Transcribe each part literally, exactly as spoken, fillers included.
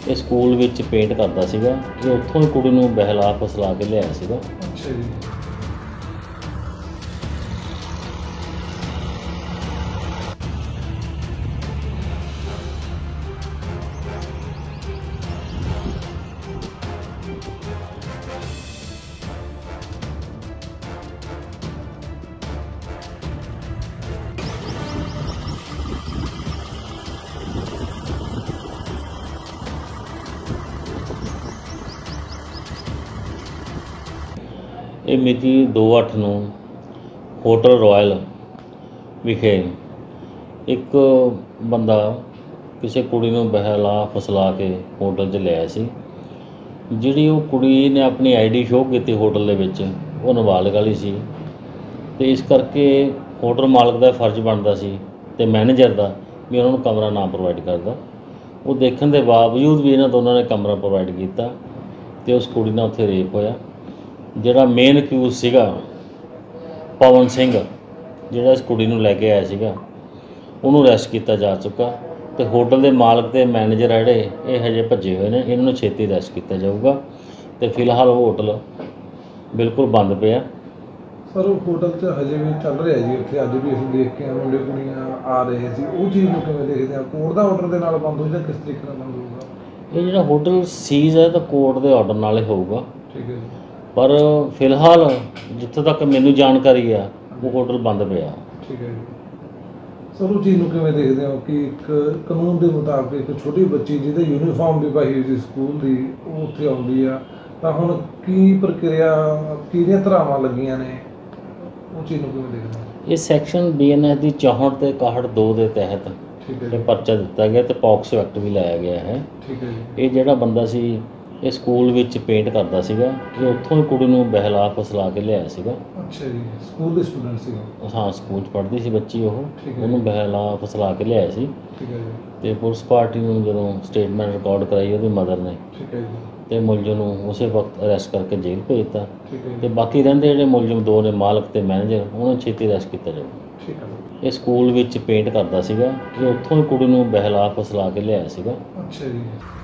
ਇਹ ਸਕੂਲ ਵਿੱਚ ਪੇਂਟ ਕਰਦਾ ਸੀਗਾ ਕਿ ਉੱਥੋਂ ਹੀ ਕੁੜੀ ਨੂੰ ਬਹਿਲਾ ਫਸਲਾ ਕੇ ਲਿਆਇਆ ਸੀਗਾ। ਅੱਛਾ ਜੀ। ਇਹ ਮਿਤੀ ਦੋ ਅੱਠ ਨੂੰ ਹੋਟਲ ਰਾਇਲ ਵਿਖੇ ਇੱਕ ਬੰਦਾ ਕਿਸੇ ਕੁੜੀ ਨੂੰ ਬਹਿਲਾ ਫਸਲਾ ਕੇ ਹੋਟਲ 'ਚ ਲਿਆਇਆ ਸੀ। ਜਿਹੜੀ ਉਹ ਕੁੜੀ ਨੇ ਆਪਣੀ ਆਈ ਡੀ ਸ਼ੋਅ ਕੀਤੀ ਹੋਟਲ ਦੇ ਵਿੱਚ, ਉਹ ਨਾਬਾਲਗ ਵਾਲੀ ਸੀ ਅਤੇ ਇਸ ਕਰਕੇ ਹੋਟਲ ਮਾਲਕ ਦਾ ਫਰਜ਼ ਬਣਦਾ ਸੀ ਅਤੇ ਮੈਨੇਜਰ ਦਾ ਵੀ ਉਹਨਾਂ ਨੂੰ ਕਮਰਾ ਨਾ ਪ੍ਰੋਵਾਈਡ ਕਰਦਾ। ਉਹ ਦੇਖਣ ਦੇ ਬਾਵਜੂਦ ਵੀ ਇਹਨਾਂ ਦੋਨਾਂ ਨੇ ਕਮਰਾ ਪ੍ਰੋਵਾਈਡ ਕੀਤਾ ਅਤੇ ਉਸ ਕੁੜੀ ਨਾਲ ਉੱਥੇ ਰੇਪ ਹੋਇਆ। ਜਿਹੜਾ ਮੇਨ ਅਕਿਊਜ਼ ਸੀਗਾ ਪਵਨ ਸਿੰਘ, ਜਿਹੜਾ ਇਸ ਕੁੜੀ ਨੂੰ ਲੈ ਕੇ ਆਇਆ ਸੀਗਾ, ਉਹਨੂੰ ਅਰੈਸਟ ਕੀਤਾ ਜਾ ਚੁੱਕਾ ਅਤੇ ਹੋਟਲ ਦੇ ਮਾਲਕ ਅਤੇ ਮੈਨੇਜਰ ਆ ਜਿਹੜੇ, ਇਹ ਹਜੇ ਭੱਜੇ ਹੋਏ ਨੇ। ਇਹਨਾਂ ਨੂੰ ਛੇਤੀ ਅਰੈਸਟ ਕੀਤਾ ਜਾਊਗਾ ਅਤੇ ਫਿਲਹਾਲ ਉਹ ਹੋਟਲ ਬਿਲਕੁਲ ਬੰਦ ਪਿਆ। ਸਰ ਉਹ ਹੋਟਲ 'ਚ ਹਜੇ ਵੀ ਚੱਲ ਰਿਹਾ ਜੀ, ਉੱਥੇ ਅੱਜ ਵੀ ਅਸੀਂ ਦੇਖ ਕੇ ਮੁੰਡੇ ਕੁੜੀਆਂ ਆ ਰਹੇ ਸੀ, ਉਹ ਚੀਜ਼ ਨੂੰ ਕਿਵੇਂ ਦੇਖਦੇ ਆ? ਕੋਰਟ ਦਾ ਆਰਡਰ ਦੇ ਨਾਲ ਬੰਦ ਹੋ ਜਾਂ ਕਿਸ ਤਰੀਕੇ ਨਾਲ ਬੰਦ ਹੋਊਗਾ? ਇਹ ਜਿਹੜਾ ਹੋਟਲ ਸੀਜ਼ ਹੈ ਤਾਂ ਕੋਰਟ ਦੇ ਆਰਡਰ ਨਾਲ ਹੀ ਹੋਊਗਾ, ਠੀਕ ਹੈ ਜੀ। ਪਰ ਫਿਲਹਾਲ ਜਿੱਥੇ ਤੱਕ ਮੈਨੂੰ ਜਾਣਕਾਰੀ ਆ ਉਹ ਹੋਟਲ ਬੰਦ ਪਿਆ। ਠੀਕ ਹੈ ਜੀ। ਸਰ ਉਹ ਚੀਜ਼ ਨੂੰ ਕਿਵੇਂ ਦੇਖਦੇ ਹੋ ਕਿ ਇੱਕ ਕਾਨੂੰਨ ਦੇ ਮੁਤਾਬਕ ਇੱਕ ਛੋਟੀ ਬੱਚੀ ਜਿਹਦੇ ਯੂਨੀਫਾਰਮ ਵੀ ਪਾਈ ਹੋਈ ਸੀ ਸਕੂਲ ਦੀ, ਉਹ ਉੱਥੇ ਆਉਂਦੀ ਆ, ਤਾਂ ਹੁਣ ਕੀ ਪ੍ਰਕਿਰਿਆ, ਕਿਹੜੀਆਂ ਧਾਰਾਵਾਂ ਲੱਗੀਆਂ ਨੇ, ਉਹ ਚੀਜ਼ ਨੂੰ ਕਿਵੇਂ ਦੇਖਦੇ ਹੋ? ਇਹ ਸੈਕਸ਼ਨ ਬੀ ਐਨ ਐਸ ਦੀ ਚੌਂਹਠ ਅਤੇ ਇਕਾਹਠ ਦੋ ਦੇ ਤਹਿਤ ਠੀਕ ਹੈ ਇਹ ਜੀ। ਪਰਚਾ ਦਿੱਤਾ ਗਿਆ ਅਤੇ ਪੌਕਸੋ ਐਕਟ ਵੀ ਲਾਇਆ ਗਿਆ ਹੈ। ਠੀਕ ਹੈ ਜੀ। ਇਹ ਜਿਹੜਾ ਬੰਦਾ ਸੀ ਇਹ ਸਕੂਲ ਵਿੱਚ ਪੇਂਟ ਕਰਦਾ ਸੀਗਾ ਕਿ ਉੱਥੋਂ ਹੀ ਕੁੜੀ ਨੂੰ ਬਹਿਲਾ ਫਸਲਾ ਕੇ ਲਿਆਇਆ ਸੀਗਾ। ਅੱਛਾ ਜੀ। ਸਕੂਲ ਦੇ ਸਟੂਡੈਂਟ ਸੀਗਾ? ਹਾਂ, ਸਕੂਲ 'ਚ ਪੜ੍ਹਦੀ ਸੀ ਬੱਚੀ ਉਹ, ਠੀਕ ਹੈ। ਉਹਨੂੰ ਬਹਿਲਾ ਫਸਲਾ ਕੇ ਲਿਆਇਆ ਸੀ ਠੀਕ ਹੈ ਜੀ। ਅਤੇ ਪੁਲਿਸ ਪਾਰਟੀ ਨੂੰ ਜਦੋਂ ਸਟੇਟਮੈਂਟ ਰਿਕਾਰਡ ਕਰਾਈ ਉਹਦੀ ਮਦਰ ਨੇ, ਠੀਕ ਹੈ ਜੀ। ਅਤੇ ਮੁਲਜ਼ਮ ਨੂੰ ਉਸੇ ਵਕਤ ਅਰੈਸਟ ਕਰਕੇ ਜੇਲ੍ਹ ਭੇਜ ਦਿੱਤਾ ਠੀਕ ਹੈ ਅਤੇ ਜੀ। ਬਾਕੀ ਰਹਿੰਦੇ ਜਿਹੜੇ ਮੁਲਜ਼ਮ ਦੋ ਨੇ, ਮਾਲਕ ਅਤੇ ਮੈਨੇਜਰ, ਉਹਨਾਂ ਨੂੰ ਛੇਤੀ ਅਰੈਸਟ ਕੀਤਾ ਜਾਊਗਾ। ਠੀਕ ਹੈ। ਇਹ ਸਕੂਲ ਵਿੱਚ ਪੇਂਟ ਕਰਦਾ ਸੀਗਾ ਕਿ ਉੱਥੋਂ ਹੀ ਕੁੜੀ ਨੂੰ ਬਹਿਲਾ ਫਸਲਾ ਕੇ ਲਿਆਇਆ ਸੀਗਾ। ਅੱਛਾ ਜੀ।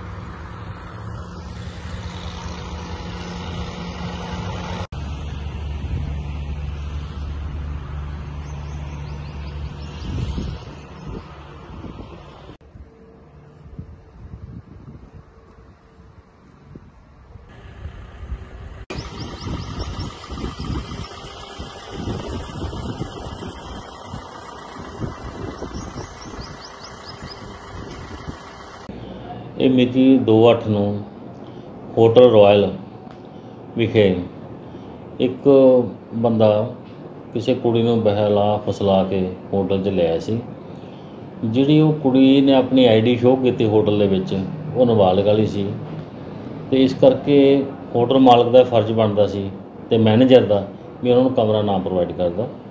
ਇਹ ਮਿਤੀ ਦੋ ਅੱਠ ਨੂੰ ਹੋਟਲ ਰਾਇਲ ਵਿਖੇ ਇੱਕ ਬੰਦਾ ਕਿਸੇ ਕੁੜੀ ਨੂੰ ਬਹਿਲਾ ਫਸਲਾ ਕੇ ਹੋਟਲ 'ਚ ਲਿਆਇਆ ਸੀ। ਜਿਹੜੀ ਉਹ ਕੁੜੀ ਨੇ ਆਪਣੀ ਆਈ ਡੀ ਸ਼ੋਅ ਕੀਤੀ ਹੋਟਲ ਦੇ ਵਿੱਚ, ਉਹ ਨਾਬਾਲਗ ਵਾਲੀ ਸੀ ਅਤੇ ਇਸ ਕਰਕੇ ਹੋਟਲ ਮਾਲਕ ਦਾ ਫਰਜ਼ ਬਣਦਾ ਸੀ ਅਤੇ ਮੈਨੇਜਰ ਦਾ ਵੀ ਉਹਨਾਂ ਨੂੰ ਕਮਰਾ ਨਾ ਪ੍ਰੋਵਾਈਡ ਕਰਦਾ।